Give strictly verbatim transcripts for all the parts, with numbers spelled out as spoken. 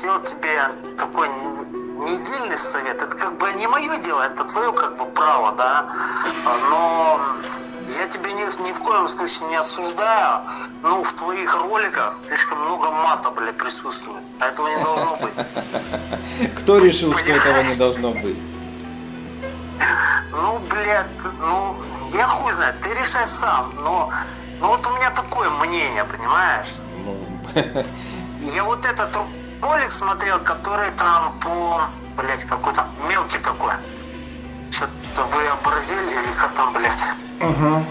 хотел тебе такой недельный совет. Это как бы не мое дело, это твое как бы право, да. Но я тебя ни, ни в коем случае не осуждаю. Ну, в твоих роликах слишком много мата, блядь, присутствует. А этого не должно быть. Кто решил, что этого не должно быть? Ну, блядь, ну, я хуй знает, ты решай сам, но, но вот у меня такое мнение, понимаешь? Ну... Я вот этот ролик смотрел, который там по, блядь, какой-то мелкий такой. Что-то вы оборзели или как там, блядь? Угу.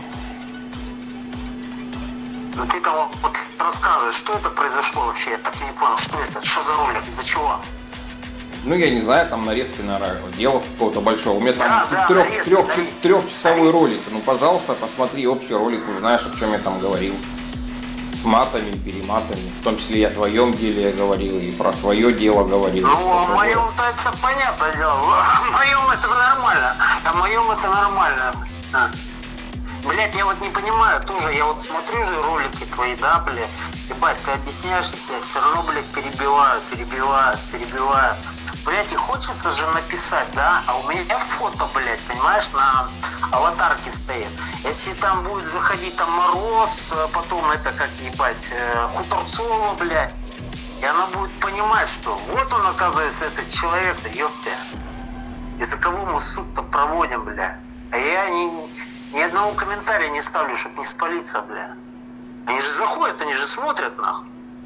Ну ты там вот рассказывай, что это произошло вообще, я так и не понял, что это, что за ролик, из-за чего? Ну, я не знаю, там нарезки, наверное, дело с какого-то большого. У меня там да, да, трех, нарезки, трех, нарезки. трехчасовой ролик. Ну, пожалуйста, посмотри общий ролик, узнаешь, о чем я там говорил. С матами, перематами. В том числе и о твоем деле я говорил, и про свое дело говорил. Ну, о моем-то это понятное дело. О моем это нормально. О моем это нормально. Блять, я вот не понимаю тоже, я вот смотрю же ролики твои, да, блядь, ебать, ты объясняешь, и тебя все равно, блядь, перебивают, перебивают, перебивают. Блядь, и хочется же написать, да, а у меня фото, блядь, понимаешь, на аватарке стоит. Если там будет заходить там Мороз, потом это, как ебать, Хуторцова, блядь, и она будет понимать, что вот он, оказывается, этот человек-то, ёпта. Из-за кого мы суд-то проводим, блядь. А я не... Ни одного комментария не ставлю, чтобы не спалиться, бля. Они же заходят, они же смотрят, нахуй.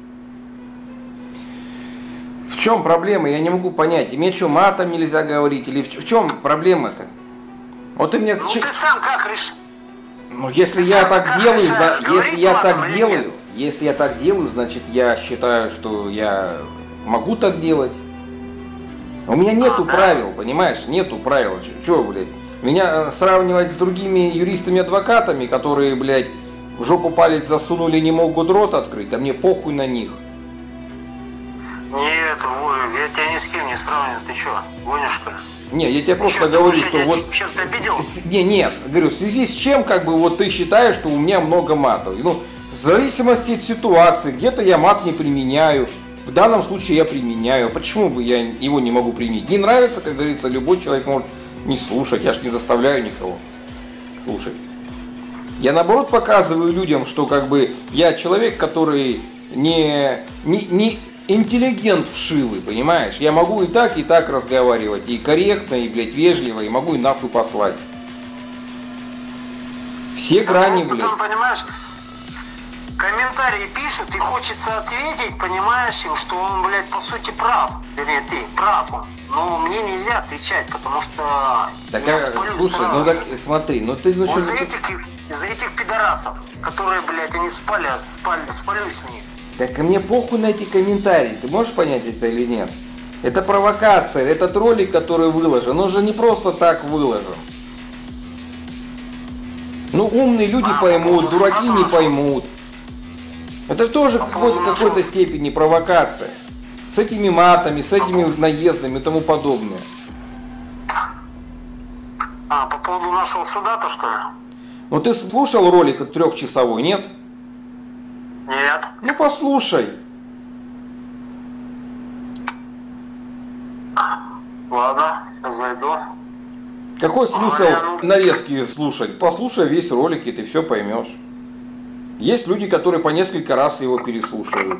В чем проблема? Я не могу понять. И мне что, матом нельзя говорить? Или в, в чем проблема-то? Вот ты мне... Ну ты сам как решил? Ну если ты я так делаю, решаешь, за... если я так делаю, нет? если я так делаю, значит я считаю, что я могу так делать. У меня нету а, правил, да? понимаешь? Нету правил. Че, блядь? Меня сравнивать с другими юристами-адвокатами, которые, блядь, в жопу палец засунули, не могут рот открыть, а мне похуй на них. Нет, я тебя ни с кем не сравниваю, ты что, гонишь что ли? Не, я тебе просто Чё, говорю, думаешь, что я вот... чем-то обидел? Не, нет, говорю, в связи с чем, как бы, вот ты считаешь, что у меня много матов. Ну, в зависимости от ситуации, где-то я мат не применяю, в данном случае я применяю. Почему бы я его не могу применить? Не нравится, как говорится, любой человек может не слушать, я ж не заставляю никого слушать. Я наоборот показываю людям, что как бы я человек, который не, не, не интеллигент вшивый, понимаешь? Я могу и так, и так разговаривать, и корректно, и, блядь, вежливо, и могу и нахуй послать. Все грани, блядь. Там, понимаешь, комментарии пишут, и хочется ответить, понимаешь, им, что он, блядь, по сути прав. Вернее, ты прав он. Но мне нельзя отвечать, потому что так, я а, спалю слушай, сразу. ну так смотри, ну ты... Ну, вот за ты... этих, за этих пидорасов, которые, блядь, они спалят, спаль, спалюсь в них. Так мне похуй на эти комментарии, ты можешь понять это или нет? Это провокация, этот ролик, который выложен, он же не просто так выложен. Ну умные люди а, поймут, по дураки не нашего... поймут. Это же тоже в какой-то, какой-то степени провокация. С этими матами, с этими по наездами и тому подобное. А, по поводу нашего суда-то, что ли? Ну ты слушал ролик трехчасовой, нет? Нет. Ну послушай. Ладно, сейчас зайду. Какой смысл а, ну... нарезки слушать? Послушай весь ролик, и ты все поймешь. Есть люди, которые по несколько раз его переслушивают.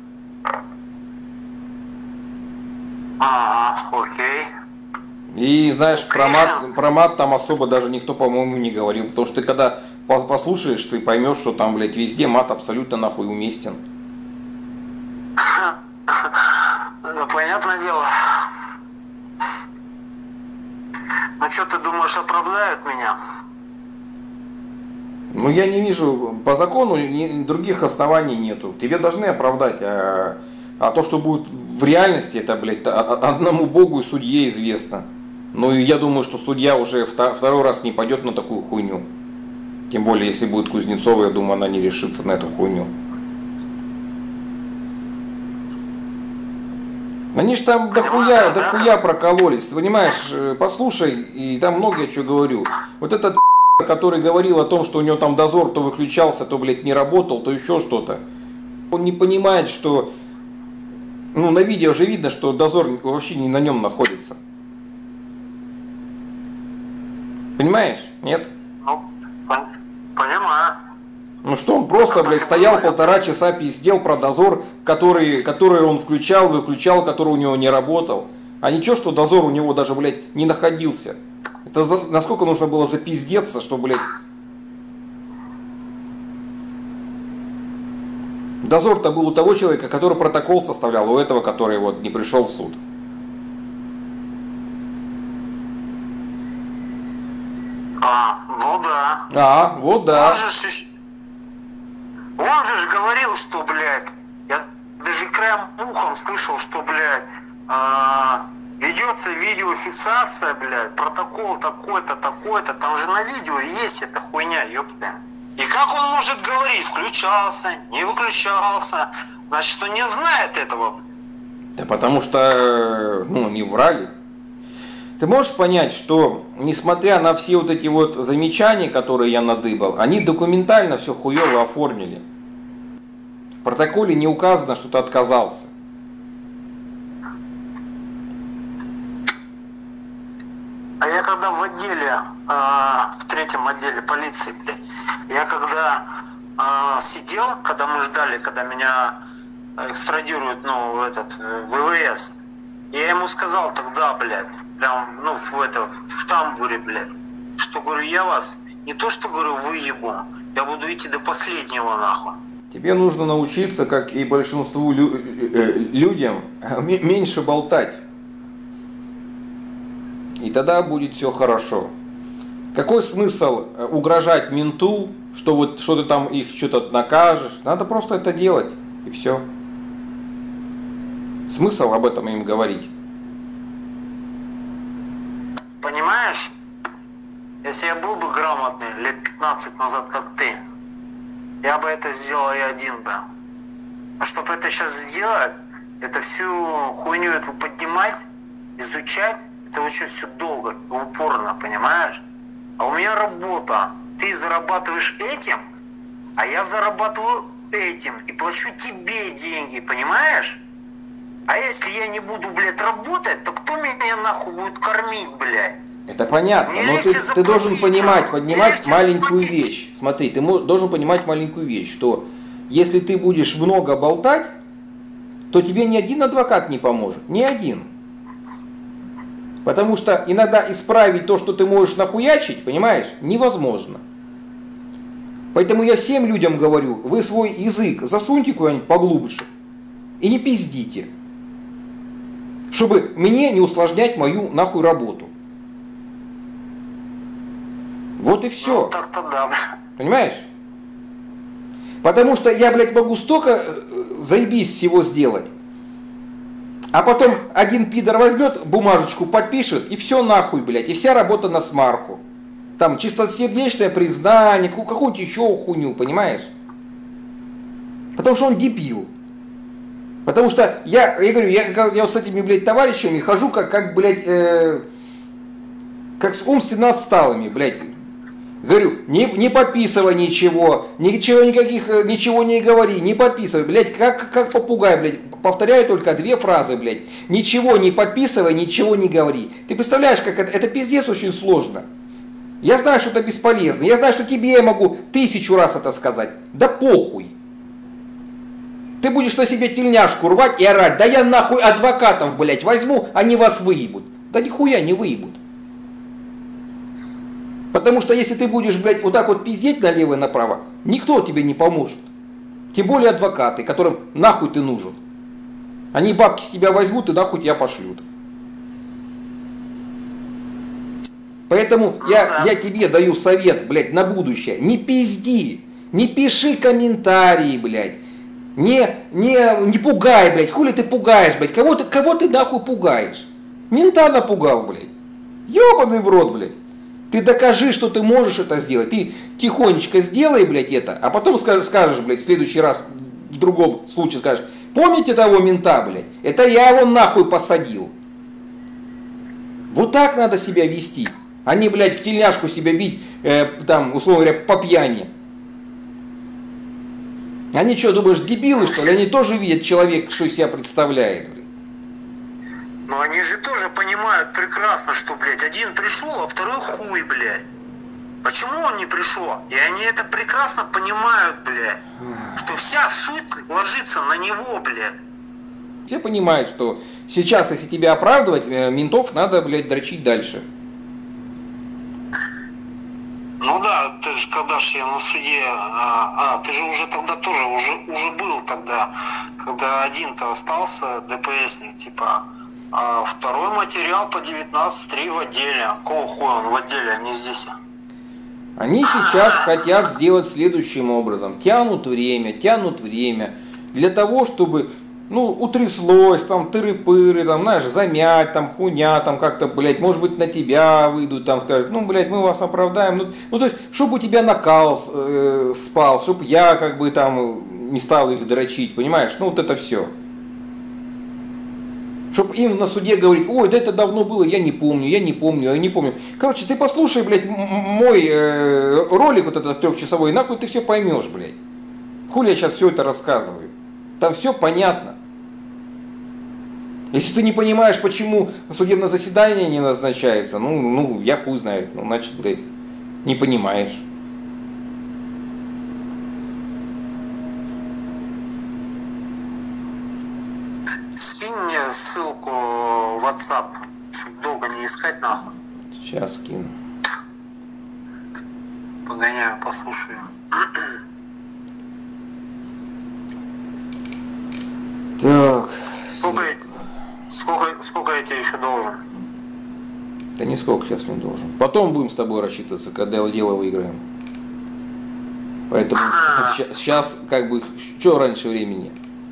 Ага, окей. И знаешь, про мат, про мат там особо даже никто, по-моему, не говорил. Потому что ты когда послушаешь, ты поймешь, что там, блядь, везде мат абсолютно нахуй уместен. Понятное дело. Ну что, ты думаешь, оправдают меня? Ну я не вижу, по закону ни, других оснований нету. Тебе должны оправдать, а, а то, что будет в реальности, это, блядь, одному богу и судье известно. Ну и я думаю, что судья уже второй раз не пойдет на такую хуйню. Тем более, если будет Кузнецова, я думаю, она не решится на эту хуйню. Они ж там дохуя, дохуя прокололись, ты понимаешь, послушай, и там много я что говорю. Вот этот который говорил о том, что у него там дозор то выключался, то, блядь, не работал, то еще что-то. Он не понимает, что Ну, на видео же видно, что дозор вообще не на нем находится. Понимаешь? Нет? Ну, понимаю. Ну что, он просто, блядь, стоял полтора часа, пиздел про дозор, который, который он включал, выключал, который у него не работал. А ничего, что дозор у него даже, блядь, не находился. Это за, насколько нужно было запиздеться, что, блядь... Дозор-то был у того человека, который протокол составлял, у этого, который вот не пришел в суд. А, ну да. А, вот да. Он же, он же говорил, что, блядь, я даже краем ухом слышал, что, блядь, а, ведется видеофиксация, блядь, протокол такой-то, такой-то, там же на видео есть эта хуйня, ёпта. И как он может говорить, включался, не выключался, значит, он не знает этого. Да потому что, ну, не врали. Ты можешь понять, что, несмотря на все вот эти вот замечания, которые я надыбал, они документально все хуево оформили. В протоколе не указано, что ты отказался. А я когда в отделе, э, в третьем отделе полиции, блядь, я когда э, сидел, когда мы ждали, когда меня экстрадируют, ну, в этот, в ВВС, я ему сказал тогда, блядь, прям, ну, в, это, в тамбуре, блядь, что, говорю, я вас не то, что, говорю, выебу, я буду идти до последнего, нахуй. Тебе нужно научиться, как и большинству лю людям, меньше болтать. И тогда будет все хорошо. Какой смысл угрожать менту, что вот что ты там их что-то накажешь? Надо просто это делать, и все. Смысл об этом им говорить? Понимаешь, если я был бы грамотный лет пятнадцать назад, как ты, я бы это сделал и один бы. А чтобы это сейчас сделать, это всю хуйню эту поднимать, изучать, это очень все долго и упорно, понимаешь? А у меня работа. Ты зарабатываешь этим, а я зарабатываю этим и плачу тебе деньги, понимаешь? А если я не буду, блядь, работать, то кто меня нахуй будет кормить, блядь? Это понятно, Мне но ты, ты должен понимать, поднимать маленькую заплатить. вещь. Смотри, ты должен понимать маленькую вещь, что если ты будешь много болтать, то тебе ни один адвокат не поможет, ни один. Потому что иногда исправить то, что ты можешь нахуячить, понимаешь, невозможно. Поэтому я всем людям говорю, вы свой язык засуньте куда-нибудь поглубже и не пиздите. Чтобы мне не усложнять мою нахуй работу. Вот и все. Ну, так-то да. Понимаешь? Потому что я, блядь, могу столько заебись всего сделать. А потом один пидор возьмет, бумажечку подпишет, и все нахуй, блядь. И вся работа на смарку. Там чистосердечное признание, какую-то еще хуйню, понимаешь? Потому что он дебил. Потому что я, я говорю, я, я вот с этими, блядь, товарищами хожу как, как блядь, э, как с умственно отсталыми, блядь. Говорю, не, не подписывай ничего, ничего, никаких, ничего не говори, не подписывай, блядь, как, как попугай, блядь. Повторяю только две фразы, блядь. Ничего не подписывай, ничего не говори. Ты представляешь, как это, это пиздец очень сложно. Я знаю, что это бесполезно, я знаю, что тебе я могу тысячу раз это сказать. Да похуй. Ты будешь на себе тельняшку рвать и орать, да я нахуй адвокатов, блядь, возьму, они вас выебут. Да нихуя не выебут. Потому что если ты будешь, блядь, вот так вот пиздеть налево и направо, никто тебе не поможет. Тем более адвокаты, которым нахуй ты нужен. Они бабки с тебя возьмут и нахуй тебя пошлют. Поэтому я, я тебе даю совет, блядь, на будущее. Не пизди, не пиши комментарии, блядь. Не, не, не пугай, блядь. Хули ты пугаешь, блядь. Кого ты, кого ты нахуй пугаешь? Мента напугал, блядь. Ёбаный в рот, блядь. Ты докажи, что ты можешь это сделать. Ты тихонечко сделай, блядь, это, а потом скажешь, скажешь, блядь, в следующий раз, в другом случае скажешь, помните того мента, блядь? Это я его нахуй посадил. Вот так надо себя вести. А не, блядь, в тельняшку себя бить, э, там, условно говоря, по пьяни. Они что, думаешь, дебилы, что ли? Они тоже видят человека, что из себя представляет, блядь. Но они же тоже понимают прекрасно, что, блядь, один пришел, а второй хуй, блядь. Почему он не пришел? И они это прекрасно понимают, блядь. Что вся суть ложится на него, блядь. Все понимают, что сейчас, если тебя оправдывать, ментов надо, блядь, дрочить дальше. Ну да, ты же когда же я на суде, а, а ты же уже тогда тоже, уже, уже был тогда, когда один-то остался ДПСник, типа, а второй материал по девятнадцать три в отделе. Кого хуя он в отделе, а не здесь? Они сейчас хотят сделать следующим образом. Тянут время, тянут время для того, чтобы, ну, утряслось, там, тыры-пыры, там, знаешь, замять, там, хуйня, там, как-то, блядь, может быть, на тебя выйдут, там, скажут, ну, блядь, мы вас оправдаем. Ну, ну то есть, чтобы у тебя накал э, спал, чтобы я, как бы, там, не стал их дрочить, понимаешь? Ну, вот это все. Чтобы им на суде говорить, ой, да это давно было, я не помню, я не помню, я не помню. Короче, ты послушай, блядь, мой э, ролик вот этот трехчасовой, нахуй ты все поймешь, блядь. Хули я сейчас все это рассказываю. Там все понятно. Если ты не понимаешь, почему судебное заседание не назначается, ну, ну, я хуй знает, ну, значит, блядь, не понимаешь. Скинь мне ссылку в WhatsApp, чтобы долго не искать, нахуй. Сейчас скину. Погоняю, послушаю. Так. Сколько я, сколько, сколько я тебе еще должен? Да нисколько сейчас не должен. Потом будем с тобой рассчитываться, когда дело выиграем. Поэтому сейчас как бы, что раньше времени?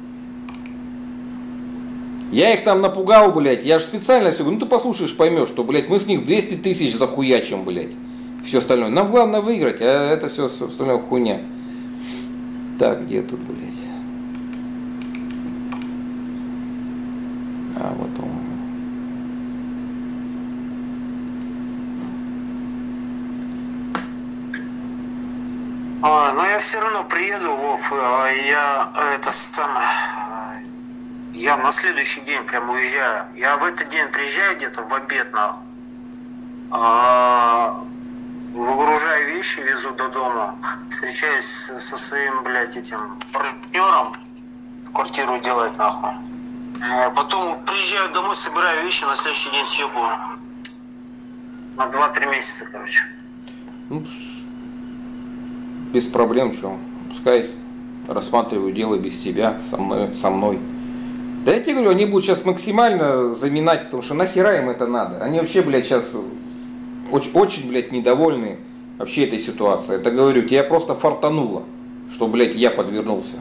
Я их там напугал, блядь, я же специально все говорю, ну ты послушаешь, поймешь, что, блядь, мы с них двести тысяч захуячим, блядь, все остальное. Нам главное выиграть, а это все остальное хуйня. Так, где тут, блядь? А, вот он. А, но я все равно приеду, Вов, а я это самое... Я на следующий день прям уезжаю. Я в этот день приезжаю где-то в обед, нахуй. А, выгружаю вещи, везу до дома. Встречаюсь со своим, блядь, этим партнером. Квартиру делать, нахуй. А потом приезжаю домой, собираю вещи, на следующий день съебываю. На два-три месяца, короче. Ну, без проблем, что. Пускай рассматриваю дело без тебя, со мной. Со мной. Да я тебе говорю, они будут сейчас максимально заминать, потому что нахера им это надо. Они вообще, блядь, сейчас очень, очень, блядь, недовольны вообще этой ситуацией. Это говорю, тебя просто фартануло, что, блядь, я подвернулся.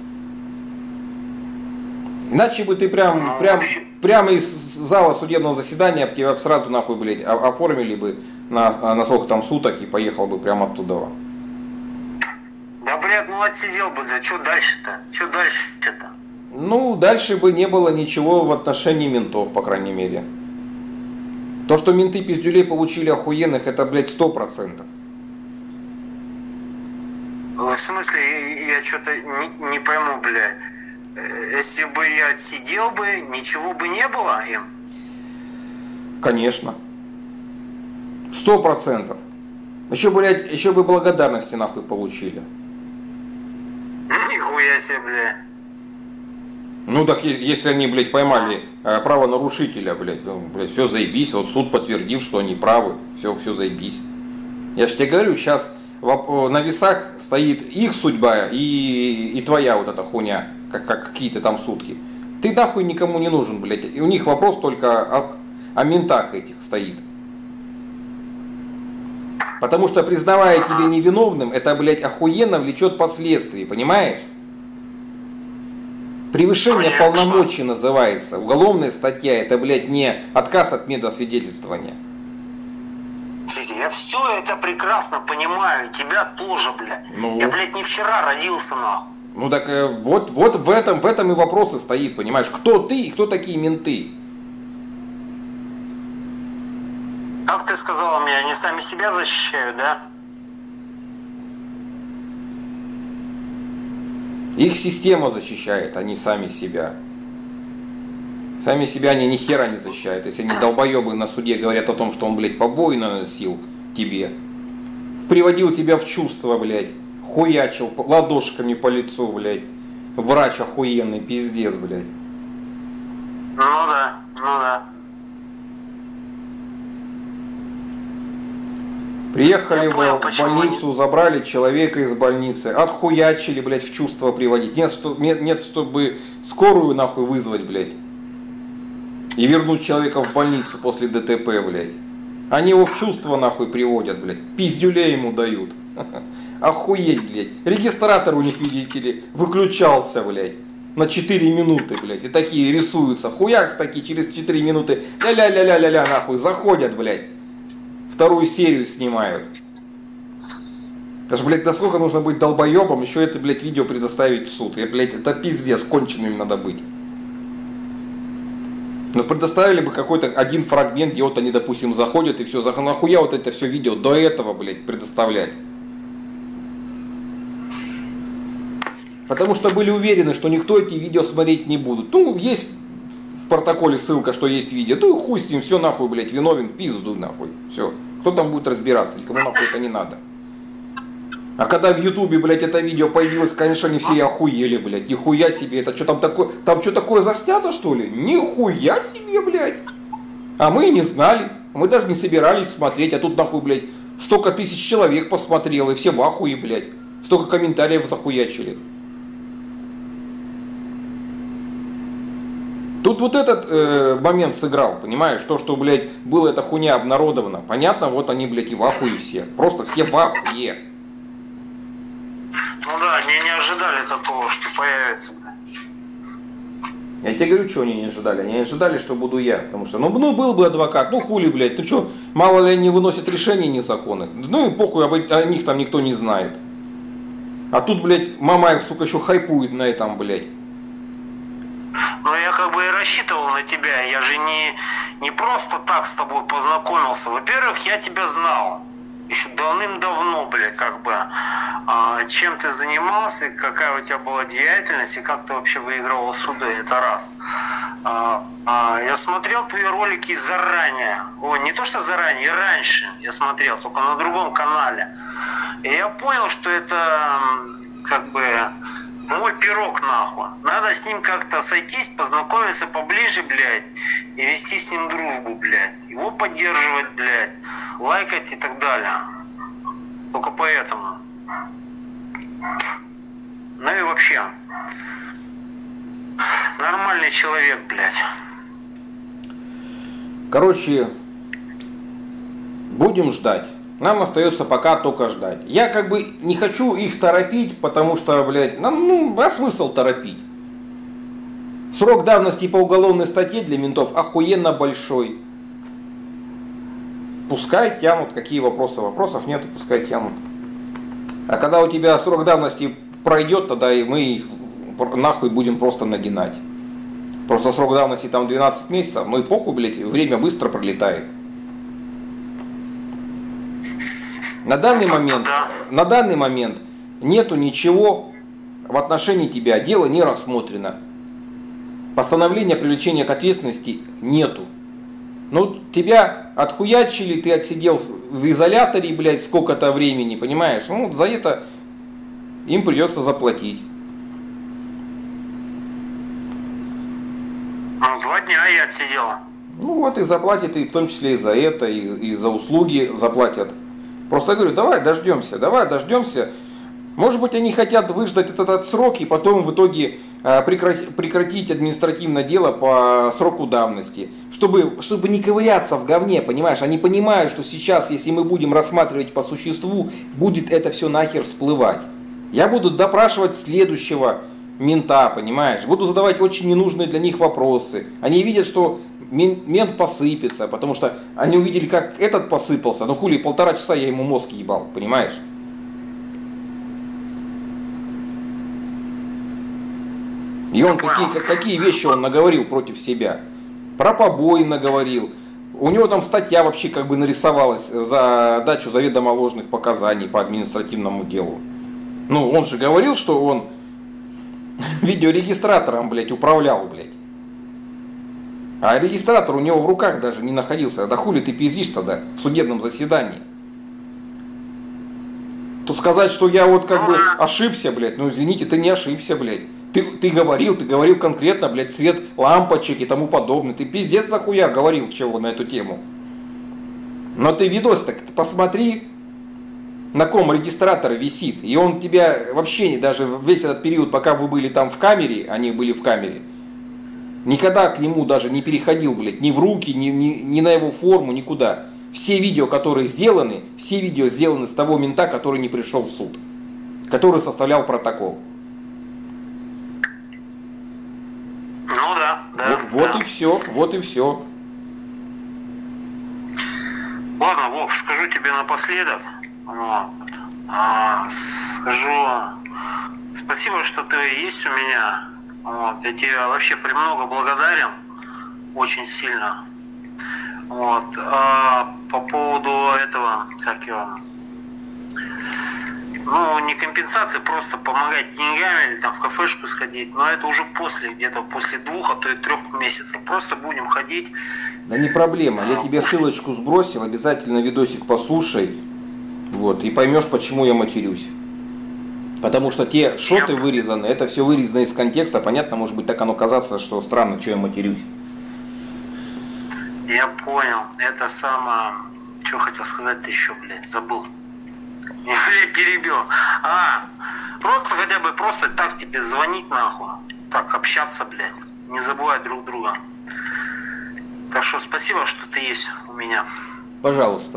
Иначе бы ты прям, прям, прямо из зала судебного заседания тебя сразу нахуй, блядь, оформили бы на, на сколько там суток и поехал бы прямо оттуда. Да, блядь, ну отсидел бы, да что дальше-то? Что дальше-то? Ну, дальше бы не было ничего в отношении ментов, по крайней мере. То, что менты пиздюлей получили охуенных, это, блядь, сто процентов. В смысле, я что-то не, не пойму, блядь. Если бы я отсидел бы, ничего бы не было им? Конечно. Сто процентов. Еще, блядь, еще бы благодарности нахуй получили. Нихуя себе, блядь. Ну так если они, блядь, поймали э, правонарушителя, блядь, ну, блядь, все заебись, вот суд подтвердил, что они правы, все, все заебись. Я же тебе говорю, сейчас на весах стоит их судьба и, и твоя вот эта хуйня, как, как какие-то там сутки. Ты нахуй никому не нужен, блядь, и у них вопрос только о, о ментах этих стоит. Потому что признавая тебя невиновным, это, блядь, охуенно влечет последствия, понимаешь? Превышение Конечно. полномочий называется. Уголовная статья, это, блядь, не отказ от медосвидетельствования. Слушайте, я все это прекрасно понимаю, и тебя тоже, блядь. Ну. Я, блядь, не вчера родился, нахуй. Ну так э, вот, вот в этом, в этом и вопрос и стоит, понимаешь? Кто ты и кто такие менты? Как ты сказала мне, они сами себя защищают, да? Их система защищает, они сами себя. Сами себя они ни хера не защищают. Если они долбоебы на суде говорят о том, что он, блядь, побои наносил тебе, приводил тебя в чувство, блядь, хуячил ладошками по лицу, блядь, врач охуенный, пиздец, блядь. Ну да, ну да. Приехали понял, в больницу, они... забрали человека из больницы, отхуячили, блядь, в чувство приводить. Нет, что, нет, нет, чтобы скорую нахуй вызвать, блядь. И вернуть человека в больницу после ДТП, блядь. Они его в чувство нахуй приводят, блядь. Пиздюлей ему дают. Охуеть, блядь. Регистратор у них, видите ли, выключался, блядь. На четыре минуты, блядь. И такие рисуются. Хуякс такие через четыре минуты. Ля-ля-ля-ля-ля-ля нахуй. Заходят, блядь. Вторую серию снимают. Это ж, блядь, до сколько нужно быть долбоебом, еще это, блядь, видео предоставить в суд. Я, блядь, это пиздец, конченым надо быть. Ну, предоставили бы какой-то один фрагмент, где вот они, допустим, заходят и все. Нахуя вот это все видео до этого, блядь, предоставлять? Потому что были уверены, что никто эти видео смотреть не будет. Ну, есть в протоколе ссылка, что есть видео. Ну и хуй с ним, все нахуй, блядь, виновен, пизду нахуй. Все. Кто там будет разбираться? Никому нахуй это не надо. А когда в Ютубе, блядь, это видео появилось, конечно, они все охуели, блядь. Нихуя себе, это что там такое? Там что такое заснято, что ли? Нихуя себе, блядь. А мы и не знали. Мы даже не собирались смотреть. А тут нахуй, блядь, столько тысяч человек посмотрело. И все в ахуе, блядь. Столько комментариев захуячили. Тут вот этот э, момент сыграл, понимаешь? То, что, блядь, было эта хуйня обнародована. Понятно, вот они, блядь, и в ахуе все. Просто все в ахуе. Ну да, они не ожидали такого, что появится. Я тебе говорю, что они не ожидали. Они не ожидали, что буду я. Потому что, ну, ну был бы адвокат, ну хули, блядь. Ну что, мало ли они выносят решения незаконных. Ну и похуй, об, о них там никто не знает. А тут, блядь, Мамаев, сука, еще хайпует на этом, блядь. Но я как бы и рассчитывал на тебя. Я же не, не просто так с тобой познакомился. Во-первых, я тебя знал. Еще давным-давно, блядь, как бы, а, чем ты занимался, какая у тебя была деятельность, и как ты вообще выигрывал суды, это раз. А, а, я смотрел твои ролики заранее, о, не то что заранее, раньше я смотрел, только на другом канале. И я понял, что это, как бы, мой пирог, нахуй. Надо с ним как-то сойтись, познакомиться поближе, блядь, и вести с ним дружбу, блядь. Его поддерживать, блядь, лайкать и так далее. Только поэтому. Ну и вообще. Нормальный человек, блядь. Короче, будем ждать. Нам остается пока только ждать. Я как бы не хочу их торопить, потому что, блядь, нам, ну, а смысл торопить? Срок давности по уголовной статье для ментов охуенно большой. Пускай тянут, какие вопросы? Вопросов нету, пускай тянут. А когда у тебя срок давности пройдет, тогда и мы их нахуй будем просто нагинать. Просто срок давности там двенадцать месяцев, ну и похуй, блядь, время быстро пролетает. На данный момент, на данный момент нету ничего в отношении тебя, дело не рассмотрено. Постановления о привлечении к ответственности нету. Ну, тебя отхуячили, ты отсидел в изоляторе, блядь, сколько-то времени, понимаешь? Ну, за это им придется заплатить. Ну, два дня я отсидел. Ну вот и заплатят, и в том числе и за это, и, и за услуги заплатят. Просто я говорю, давай дождемся, давай дождемся. Может быть, они хотят выждать этот, этот срок и потом в итоге э, прекратить, прекратить административное дело по сроку давности. Чтобы, чтобы не ковыряться в говне, понимаешь? Они понимают, что сейчас, если мы будем рассматривать по существу, будет это все нахер всплывать. Я буду допрашивать следующего мента, понимаешь? Буду задавать очень ненужные для них вопросы. Они видят, что мент посыпется, потому что они увидели, как этот посыпался. Ну хули, полтора часа я ему мозг ебал, понимаешь? И он какие, какие вещи он наговорил против себя. Про побои наговорил. У него там статья вообще как бы нарисовалась за дачу заведомо ложных показаний по административному делу. Ну, он же говорил, что он видеорегистратором, блядь, управлял, блядь. А регистратор у него в руках даже не находился. Да хули ты пиздишь тогда в судебном заседании? Тут сказать, что я вот как бы ошибся, блядь, ну извините, ты не ошибся, блядь. Ты, ты говорил, ты говорил конкретно, блядь, цвет лампочек и тому подобное. Ты пиздец нахуя говорил чего на эту тему. Но ты видос так посмотри, на ком регистратор висит. И он тебя вообще даже весь этот период, пока вы были там в камере, они были в камере, никогда к нему даже не переходил, блядь, ни в руки, ни, ни, ни на его форму, никуда. Все видео, которые сделаны, все видео сделаны с того мента, который не пришел в суд, который составлял протокол. Ну да, да. Вот, вот да. и все, вот и все. Ладно, Вов, скажу тебе напоследок. Вот. А, скажу спасибо, что ты есть у меня. Вот. Я тебе вообще премного благодарен. Очень сильно. Вот. А по поводу этого, как его, ну, не компенсации, просто помогать деньгами или там в кафешку сходить, но это уже после, где-то после двух, а то и трех месяцев. Просто будем ходить. Да не проблема, я тебе ссылочку сбросил, обязательно видосик послушай, вот, и поймешь, почему я матерюсь. Потому что те шоты вырезаны, это все вырезано из контекста, понятно, может быть так оно казаться, что странно, что я матерюсь. Я понял, это самое, что хотел сказать-то еще, блядь, забыл. Я, блядь, перебил. А, просто хотя бы просто так тебе звонить нахуй, так общаться, блядь, не забывать друг друга. Так что спасибо, что ты есть у меня. Пожалуйста.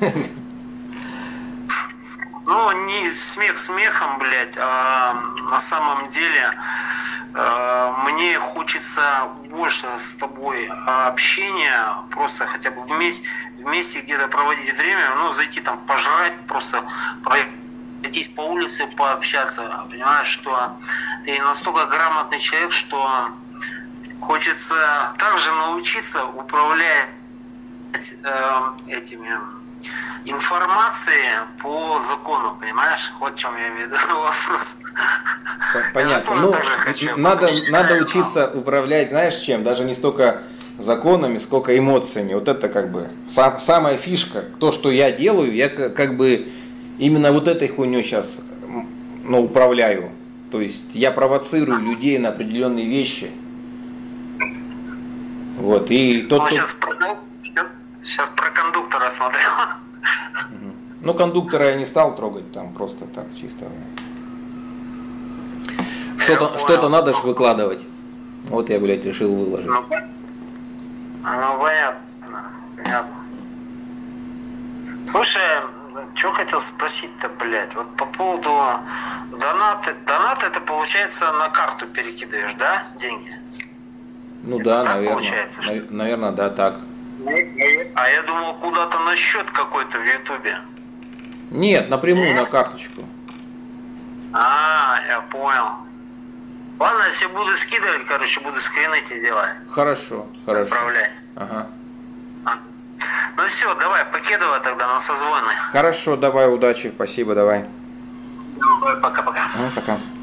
Ну, не смех смехом, блядь, а на самом деле э, мне хочется больше с тобой общения, просто хотя бы вместе, вместе где-то проводить время, ну, зайти там пожрать, просто пройтись по улице, пообщаться. Понимаешь, что ты настолько грамотный человек, что хочется также научиться управлять э, этими информацией по закону, понимаешь? Вот в чем я имею в виду вопрос. Понятно. Ну, надо, надо учиться управлять, знаешь, чем? Даже не столько законами, сколько эмоциями. Вот это как бы сам, самая фишка. То, что я делаю, я как бы именно вот этой хуйней сейчас, ну, управляю. То есть я провоцирую людей на определенные вещи. Вот, и тот, ну, кто... сейчас, про, сейчас про кондуктора смотрел. Ну, кондуктора я не стал трогать, там просто так, чисто. Что-то, что-то надо ж выкладывать. Вот я, блядь, решил выложить. Ну, ну понятно, понятно. Слушай, что хотел спросить-то, блядь, вот по поводу доната. Донат это, получается, на карту перекидываешь, да, деньги? Ну это да, так наверное. Получается, что... Наверное, да, так. А я думал, куда-то на счет какой-то в Ютубе. Нет, напрямую на карточку. А, я понял. Ладно, если буду скидывать, короче, буду скрины тебе делать. Хорошо, хорошо. Отправляй. Ага. А. Ну все, давай, покидывай тогда на созвоны. Хорошо, давай, удачи, спасибо, давай. Пока-пока. Ну, пока.